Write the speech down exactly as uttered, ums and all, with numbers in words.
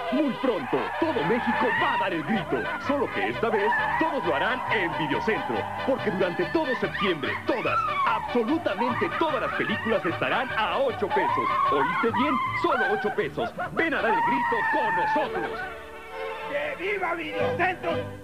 Muy pronto, todo México va a dar el grito. Solo que esta vez, todos lo harán en Videocentro. Porque durante todo septiembre, todas, absolutamente todas las películas estarán a ocho pesos. ¿Oíste bien? Solo ocho pesos. Ven a dar el grito con nosotros. ¡Que viva Videocentro!